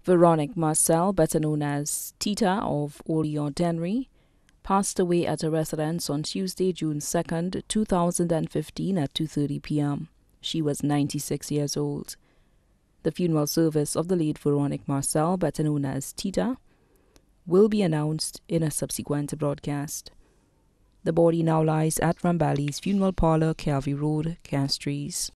Veronique Marcelle, better known as Tita of Ordinary, passed away at a residence on Tuesday, June 2nd, 2015 at 2:30 p.m. She was 96 years old. The funeral service of the late Veronique Marcelle, better known as Tita, will be announced in a subsequent broadcast. The body now lies at Rambali's Funeral Parlor, Calvi Road, Castries.